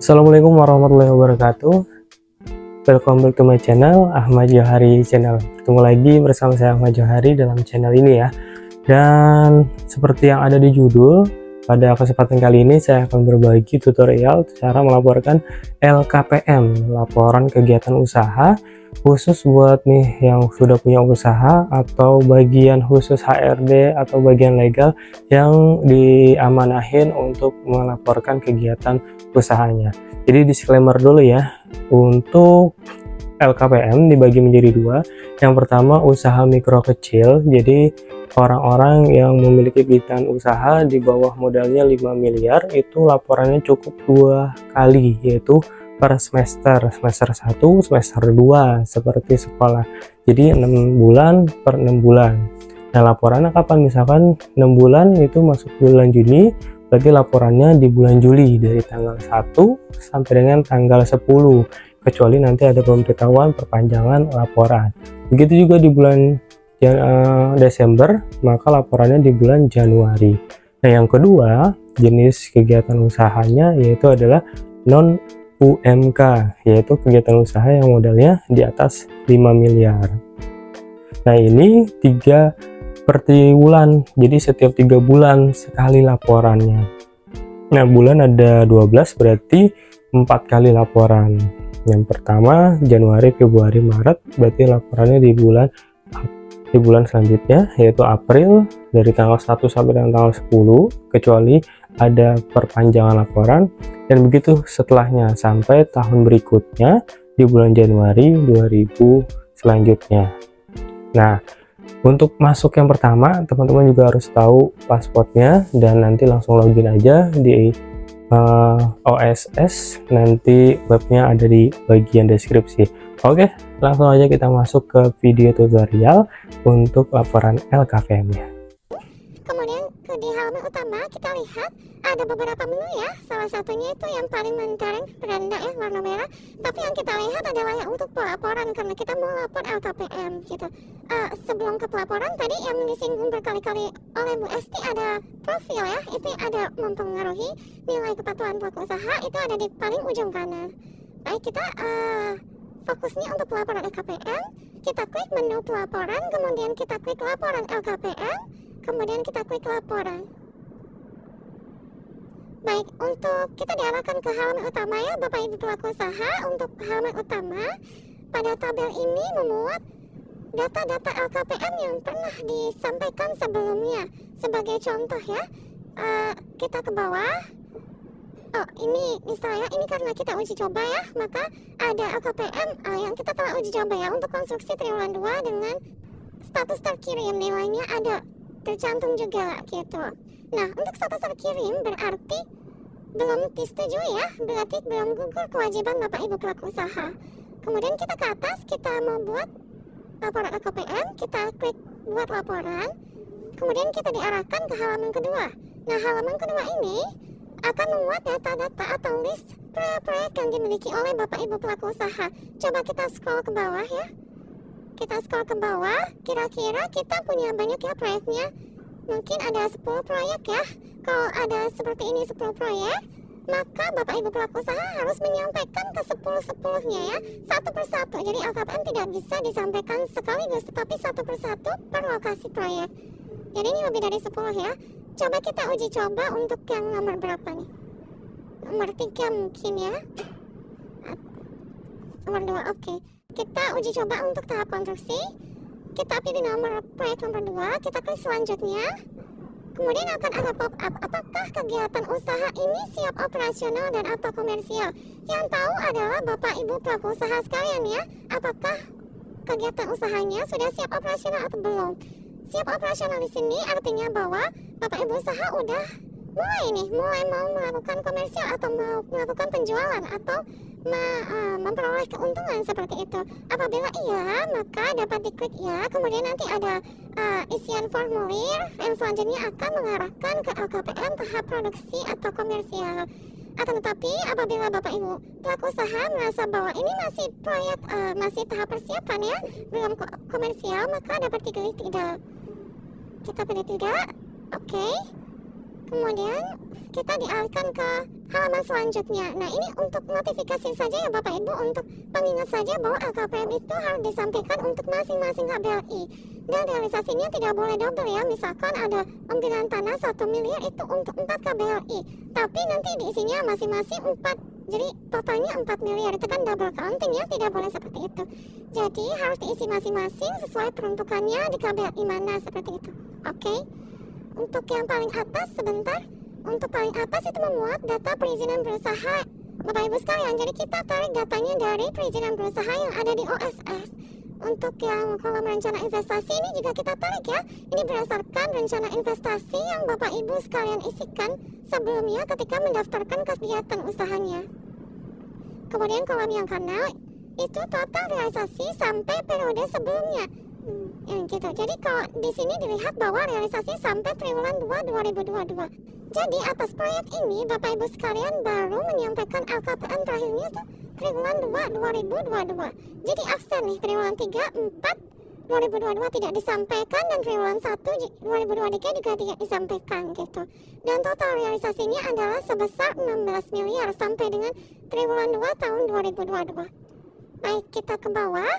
Assalamualaikum warahmatullahi wabarakatuh. Welcome back to my channel, Ahmad Johari Channel. Ketemu lagi bersama saya Ahmad Johari dalam channel ini ya. Dan seperti yang ada di judul, pada kesempatan kali ini saya akan berbagi tutorial cara melaporkan LKPM, laporan kegiatan usaha, khusus buat nih yang sudah punya usaha atau bagian khusus HRD atau bagian legal yang diamanahin untuk melaporkan kegiatan usahanya. Jadi disclaimer dulu ya, untuk LKPM dibagi menjadi dua. Yang pertama usaha mikro kecil, jadi orang-orang yang memiliki bidang usaha di bawah modalnya 5 miliar itu laporannya cukup 2 kali, yaitu per semester 1, semester 2 seperti sekolah. Jadi 6 bulan per 6 bulan. Nah, laporannya kapan? Misalkan 6 bulan itu masuk bulan Juni, berarti laporannya di bulan Juli dari tanggal 1 sampai dengan tanggal 10, kecuali nanti ada pemberitahuan perpanjangan laporan. Begitu juga di bulan Desember, maka laporannya di bulan Januari. Nah, yang kedua jenis kegiatan usahanya yaitu adalah non UMK, yaitu kegiatan usaha yang modalnya di atas 5 miliar. Nah, ini 3 per triwulan, jadi setiap 3 bulan sekali laporannya. Nah, bulan ada 12, berarti 4 kali laporan. Yang pertama Januari, Februari, Maret, berarti laporannya di bulan selanjutnya yaitu April dari tanggal 1 sampai dengan tanggal 10, kecuali ada perpanjangan laporan, dan begitu setelahnya sampai tahun berikutnya di bulan Januari 2000 selanjutnya. Nah, untuk masuk yang pertama teman-teman juga harus tahu passwordnya, dan nanti langsung login aja di OSS, nanti webnya ada di bagian deskripsi. Oke, langsung aja kita masuk ke video tutorial untuk laporan LKPM nya. Kemudian di halaman utama kita lihat ada beberapa menu ya. Salah satunya itu yang paling mentereng beranda ya, warna merah. Tapi yang kita lihat adalah yang untuk pelaporan, karena kita mau lapor LKPM gitu. Sebelum ke pelaporan tadi yang disinggung berkali-kali oleh Bu Esti ada profil ya. Itu ada mempengaruhi nilai kepatuhan pelaku usaha, itu ada di paling ujung kanan. Baik, kita fokusnya untuk pelaporan LKPM, kita klik menu pelaporan, kemudian kita klik laporan LKPM, kemudian kita klik laporan. Baik, untuk kita diarahkan ke halaman utama ya Bapak Ibu pelaku usaha. Untuk halaman utama, pada tabel ini memuat data-data LKPM yang pernah disampaikan sebelumnya. Sebagai contoh ya, kita ke bawah. Oh, ini misalnya ini karena kita uji coba ya, maka ada LKPM yang kita telah uji coba ya untuk konstruksi triwulan 2 dengan status terkirim, nilainya ada tercantum juga gitu. Nah, untuk status terkirim berarti belum disetujui ya, berarti belum gugur kewajiban Bapak Ibu pelaku usaha. Kemudian kita ke atas, kita mau buat laporan LKPM, kita klik buat laporan, kemudian kita diarahkan ke halaman kedua. Nah, halaman kedua ini akan memuat data-data atau list proyek-proyek yang dimiliki oleh Bapak Ibu pelaku usaha. Coba kita scroll ke bawah ya. Kita scroll ke bawah, kira-kira kita punya banyak ya proyeknya. Mungkin ada 10 proyek ya. Kalau ada seperti ini 10 proyek, maka Bapak Ibu pelaku usaha harus menyampaikan ke 10-10-nya ya, satu persatu. Jadi LKPM tidak bisa disampaikan sekaligus, tetapi satu persatu per lokasi proyek. Jadi ini lebih dari 10 ya. Coba kita uji coba untuk yang nomor berapa nih? Nomor 3 mungkin ya. Nomor 2, oke. Kita uji coba untuk tahap konstruksi. Kita pilih nomor proyek nomor 2, kita klik selanjutnya. Kemudian akan ada pop-up, apakah kegiatan usaha ini siap operasional dan atau komersial. Yang tahu adalah Bapak Ibu pelaku usaha sekalian ya, apakah kegiatan usahanya sudah siap operasional atau belum. Siap operasional di sini artinya bahwa Bapak Ibu usaha udah mulai mau melakukan komersial atau mau melakukan penjualan atau memperoleh keuntungan seperti itu. Apabila iya, maka dapat diklik ya. Kemudian nanti ada isian formulir yang selanjutnya akan mengarahkan ke LKPM tahap produksi atau komersial. Akan tetapi apabila Bapak Ibu pelaku usaha merasa bahwa ini masih proyek masih tahap persiapan ya, belum komersial, maka dapat dipilih tidak. Kita pilih tidak, oke. Kemudian kita dialihkan ke halaman selanjutnya. Nah, ini untuk notifikasi saja ya Bapak Ibu, untuk pengingat saja bahwa LKPM itu harus disampaikan untuk masing-masing KBLI. Dan realisasinya tidak boleh double ya. Misalkan ada pembelian tanah 1 miliar itu untuk 4 KBLI. Tapi nanti diisinya masing-masing 4. Jadi totalnya 4 miliar. Itu kan double counting ya. Tidak boleh seperti itu. Jadi harus diisi masing-masing sesuai peruntukannya di KBLI mana, seperti itu. Oke. Untuk yang paling atas sebentar. Untuk paling atas itu memuat data perizinan berusaha Bapak Ibu sekalian. Jadi kita tarik datanya dari perizinan berusaha yang ada di OSS. Untuk yang kolom rencana investasi ini juga kita tarik ya. Ini berdasarkan rencana investasi yang Bapak Ibu sekalian isikan sebelumnya ketika mendaftarkan kegiatan usahanya. Kemudian kolom yang kanan itu total realisasi sampai periode sebelumnya. Gitu. Jadi kalau di sini dilihat bahwa realisasi sampai triwulan 2 2022. Jadi atas proyek ini Bapak Ibu sekalian baru menyampaikan LKPM terakhirnya tuh triwulan 2 2022. Jadi absen nih triwulan 3, 4 2022 tidak disampaikan, dan triwulan 1 2023 juga tidak disampaikan gitu. Dan total realisasinya adalah sebesar 16 miliar sampai dengan triwulan 2 tahun 2022. Baik, kita ke bawah.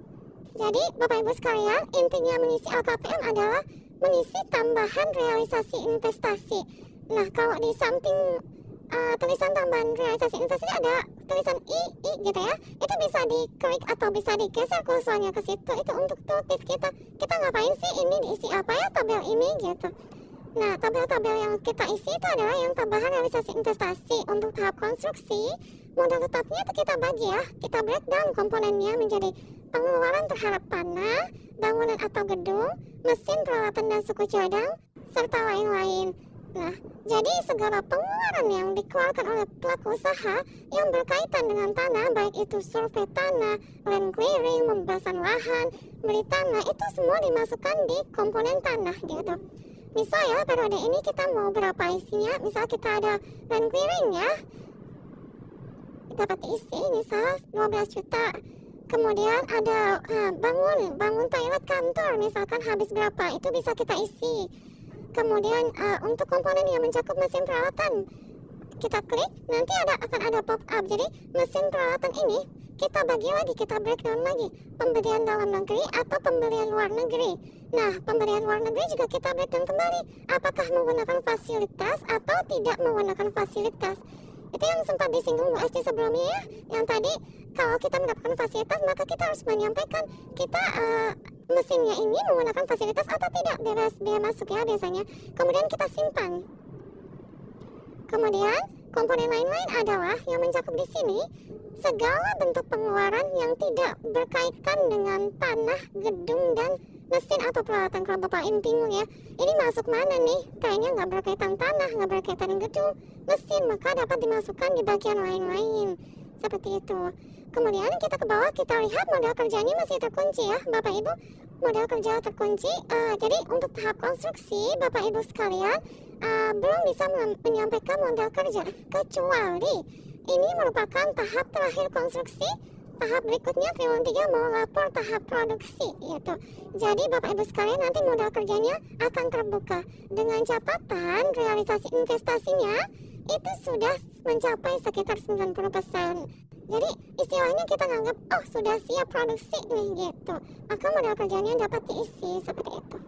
Jadi Bapak Ibu sekalian, intinya mengisi LKPM adalah mengisi tambahan realisasi investasi. Nah, kalau di samping tulisan tambahan realisasi investasi ada tulisan I gitu ya. Itu bisa diklik atau bisa digeser kursornya ke situ. Itu untuk tulis kita. Kita ngapain sih, ini diisi apa ya tabel ini gitu. Nah, tabel-tabel yang kita isi itu adalah yang tambahan realisasi investasi. Untuk tahap konstruksi, modal tetapnya itu kita bagi ya. Kita breakdown komponennya menjadi pengeluaran terhadap tanah, bangunan atau gedung, mesin, peralatan dan suku cadang, serta lain-lain. Nah, jadi segala pengeluaran yang dikeluarkan oleh pelaku usaha yang berkaitan dengan tanah, baik itu survei tanah, land clearing, pembebasan lahan, beli tanah, itu semua dimasukkan di komponen tanah gitu. Misal ya, periode ini kita mau berapa isinya, misal kita ada land clearing ya, dapat isi misal 12 juta. Kemudian ada bangun toilet kantor, misalkan habis berapa, itu bisa kita isi. Kemudian untuk komponen yang mencakup mesin peralatan, kita klik, nanti akan ada pop up. Jadi mesin peralatan ini kita bagi lagi, kita breakdown lagi, pembelian dalam negeri atau pembelian luar negeri. Nah, pembelian luar negeri juga kita breakdown kembali, apakah menggunakan fasilitas atau tidak menggunakan fasilitas. Itu yang sempat disinggung Bu Esti sebelumnya ya, yang tadi kalau kita mendapatkan fasilitas maka kita harus menyampaikan kita mesinnya ini menggunakan fasilitas atau tidak, bebas biaya masuk ya biasanya. Kemudian kita simpan. Kemudian komponen lain-lain adalah yang mencakup di sini segala bentuk pengeluaran yang tidak berkaitan dengan tanah, gedung, dan mesin atau peralatan. Kalau Bapak bingung ya, ini masuk mana nih? Kayaknya nggak berkaitan tanah, nggak berkaitan gedung, mesin, maka dapat dimasukkan di bagian lain-lain. Seperti itu. Kemudian kita ke bawah, kita lihat modal kerjanya masih terkunci ya Bapak Ibu. Modal kerja terkunci. Jadi untuk tahap konstruksi Bapak Ibu sekalian belum bisa menyampaikan modal kerja, kecuali ini merupakan tahap terakhir konstruksi. Tahap berikutnya triwulan 3 mau lapor tahap produksi gitu. Jadi Bapak Ibu sekalian nanti modal kerjanya akan terbuka dengan catatan realisasi investasinya itu sudah mencapai sekitar 90%. Jadi istilahnya kita nganggap oh sudah siap produksi nih gitu. Maka modal kerjanya dapat diisi seperti itu.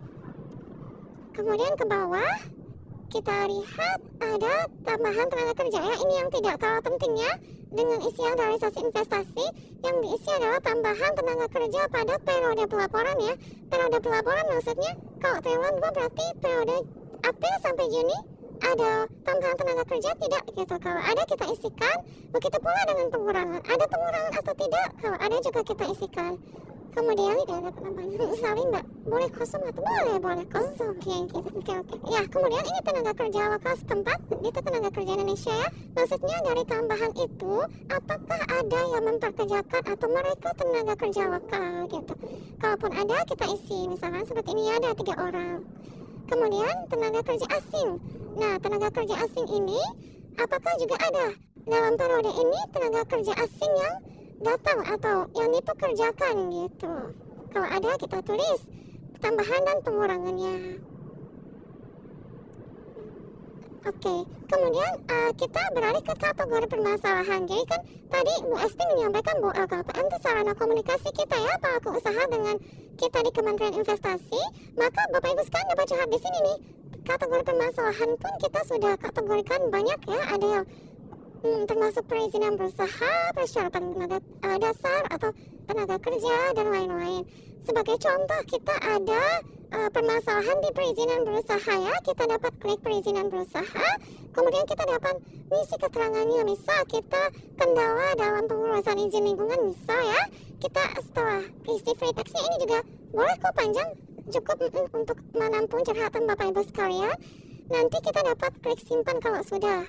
Kemudian ke bawah kita lihat ada tambahan tenaga kerja ya. Ini yang tidak kalah pentingnya dengan isian realisasi investasi. Yang diisi adalah tambahan tenaga kerja pada periode pelaporan ya. Periode pelaporan maksudnya kalau triwulan 2 berarti periode April sampai Juni ada tambahan tenaga kerja tidak gitu. Kalau ada kita isikan. Begitu pula dengan pengurangan. Ada pengurangan atau tidak, kalau ada juga kita isikan. Kemudian tidak ada penambahan. Misalnya Mbak, boleh kosong atau boleh kosong ya gitu. Oke. Ya, kemudian ini tenaga kerja lokal setempat, itu tenaga kerja Indonesia ya. Maksudnya dari tambahan itu, apakah ada yang memperkerjakan atau mereka tenaga kerja lokal gitu. Kalaupun ada kita isi, misalkan seperti ini ada 3 orang. Kemudian tenaga kerja asing. Nah, tenaga kerja asing ini apakah juga ada dalam periode ini tenaga kerja asing yang datang atau yang dipekerjakan gitu. Kalau ada kita tulis tambahan dan pengurangannya. Oke, kemudian kita beralih ke kategori permasalahan. Jadi kan tadi Bu Esti menyampaikan bahwa LKPM itu sarana komunikasi kita ya, pelaku usaha dengan kita di Kementerian Investasi. Maka Bapak Ibu sekalian dapat lihat di sini nih, kategori permasalahan pun kita sudah kategorikan banyak ya. Ada yang termasuk perizinan berusaha, persyaratan tenaga dasar atau tenaga kerja dan lain-lain. Sebagai contoh kita ada permasalahan di perizinan berusaha ya. Kita dapat klik perizinan berusaha, kemudian kita dapat ngisi keterangannya. Misal kita kendala dalam pengurusan izin lingkungan, misal ya. Kita setelah isi free text-nya ini juga boleh kok panjang, cukup untuk menampung curhatan Bapak Ibu sekalian. Nanti kita dapat klik simpan kalau sudah.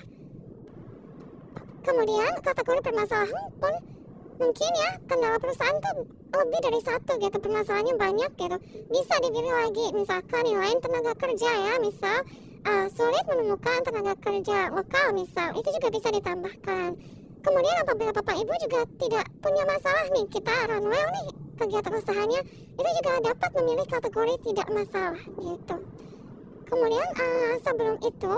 Kemudian kategori permasalahan pun mungkin ya, kendala perusahaan tuh lebih dari satu gitu, permasalahannya banyak gitu. Bisa dipilih lagi, misalkan yang lain tenaga kerja ya, misal sulit menemukan tenaga kerja lokal misal, itu juga bisa ditambahkan. Kemudian apabila Bapak Ibu juga tidak punya masalah nih, kita runway nih kegiatan usahanya, itu juga dapat memilih kategori tidak masalah gitu. Kemudian sebelum itu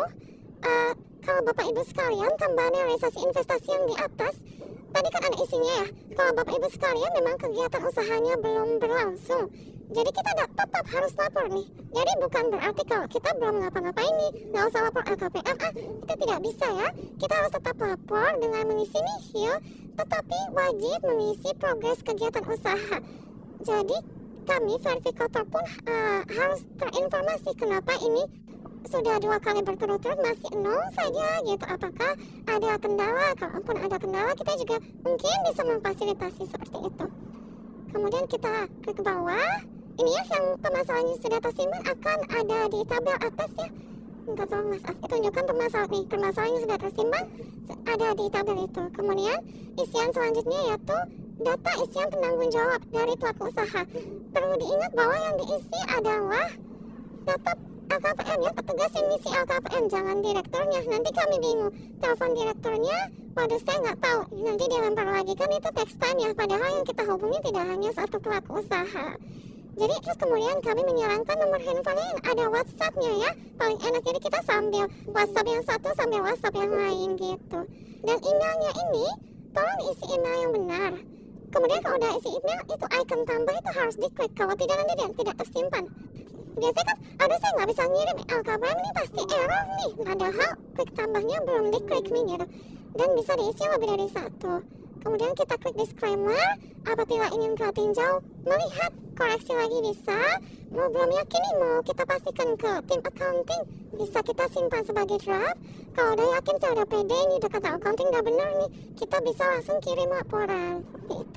kalau Bapak Ibu sekalian tambahan realisasi investasi yang di atas tadi kan ada isinya ya. Kalau Bapak Ibu sekalian memang kegiatan usahanya belum berlangsung, jadi kita tetap harus lapor nih. Jadi bukan berarti kalau kita belum ngapa-ngapain nih nggak usah lapor LKPM, itu tidak bisa ya. Kita harus tetap lapor dengan mengisi nihil, tetapi wajib mengisi progres kegiatan usaha. Jadi kami verifikator pun harus terinformasi kenapa ini sudah 2 kali berturut-turut masih nol saja gitu. Apakah ada kendala? Kalaupun ada kendala, kita juga mungkin bisa memfasilitasi seperti itu. Kemudian kita klik ke bawah. Ini ya yang permasalahannya sudah tersimpan akan ada di tabel atas ya. Enggak tahu Mas Af, tunjukkan permasalahannya sudah tersimpan ada di tabel itu. Kemudian isian selanjutnya yaitu data isian penanggung jawab dari pelaku usaha. Perlu diingat bahwa yang diisi adalah data LKPM ya, petugas yang ngisi LKPM, jangan direkturnya. Nanti kami bingung, telepon direkturnya, waduh saya nggak tahu, nanti dia lempar lagi, kan itu text time ya, padahal yang kita hubungi tidak hanya satu pelaku usaha. Jadi terus kemudian kami menyarankan nomor handphonenya yang ada WhatsApp-nya ya, paling enak. Jadi kita sambil WhatsApp yang satu sambil WhatsApp yang lain gitu. Dan emailnya ini tolong diisi email yang benar. Kemudian kalau udah isi email, itu icon tambah itu harus diklik, kalau tidak nanti dia tidak tersimpan. Biasanya kan, aduh saya nggak bisa ngirim LKPM ini pasti error nih, padahal klik tambahnya belum diklik nih gitu. Dan bisa diisi lebih dari satu. Kemudian kita klik disclaimer, apabila ingin tinjau, melihat koreksi lagi bisa. Mau belum yakin nih, mau kita pastikan ke tim accounting, bisa kita simpan sebagai draft. Kalau udah yakin, saya udah pede nih, udah kata accounting udah bener nih, kita bisa langsung kirim laporan. Seperti itu.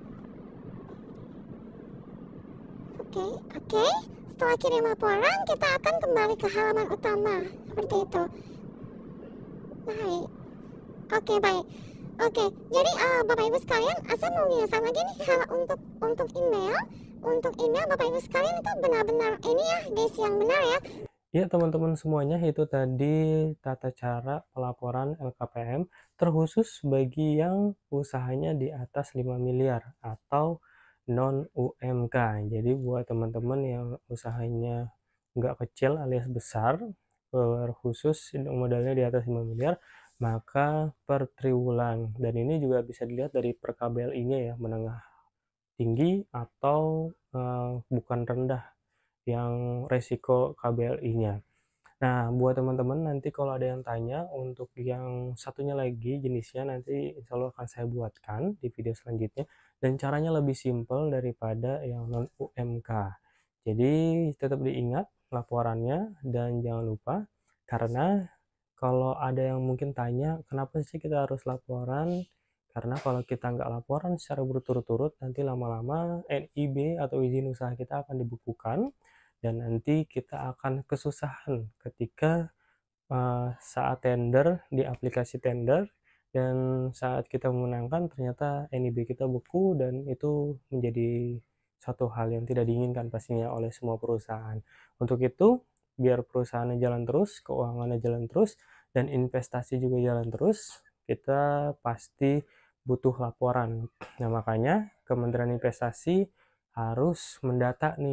Oke. Setelah kirim laporan, kita akan kembali ke halaman utama. Seperti itu. Baik. Baik. Jadi Bapak Ibu sekalian, saya mau mengingatkan lagi nih, hal untuk email. Untuk email Bapak Ibu sekalian itu benar-benar ini ya, diisi yang benar ya. Ya teman-teman semuanya, itu tadi tata cara pelaporan LKPM terkhusus bagi yang usahanya di atas 5 miliar atau non UMK. Jadi buat teman-teman yang usahanya nggak kecil alias besar, khusus modalnya di atas 5 miliar, maka per triwulan. Dan ini juga bisa dilihat dari per KBLI-nya ya, menengah tinggi atau bukan rendah yang resiko KBLI-nya. Nah, buat teman-teman nanti kalau ada yang tanya untuk yang satunya lagi jenisnya, nanti insya Allah akan saya buatkan di video selanjutnya, dan caranya lebih simpel daripada yang non UMK. Jadi tetap diingat laporannya, dan jangan lupa, karena kalau ada yang mungkin tanya kenapa sih kita harus laporan, karena kalau kita nggak laporan secara berturut-turut, nanti lama-lama NIB atau izin usaha kita akan dibekukan, dan nanti kita akan kesusahan ketika saat tender di aplikasi tender, dan saat kita memenangkan ternyata NIB kita beku, dan itu menjadi satu hal yang tidak diinginkan pastinya oleh semua perusahaan. Untuk itu, biar perusahaannya jalan terus, keuangannya jalan terus, dan investasi juga jalan terus, kita pasti butuh laporan. Nah, makanya Kementerian Investasi harus mendata nih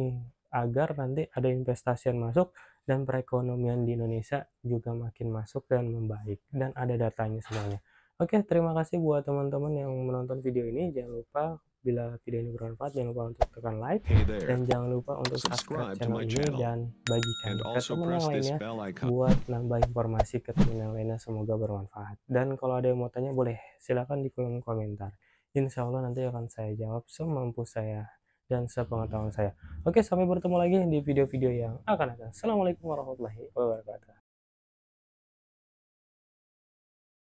agar nanti ada investasi yang masuk dan perekonomian di Indonesia juga makin masuk dan membaik, dan ada datanya semuanya. Oke, terima kasih buat teman-teman yang menonton video ini. Jangan lupa bila video ini bermanfaat, jangan lupa untuk tekan like, dan jangan lupa untuk subscribe channel ini dan bagikan ke teman yang lainnya buat nambah informasi ke teman yang lainnya, semoga bermanfaat. Dan kalau ada yang mau tanya boleh silakan di kolom komentar, insya Allah nanti akan saya jawab semampu saya dan sepengetahuan saya. Oke, sampai bertemu lagi di video-video yang akan datang. Assalamualaikum warahmatullahi wabarakatuh.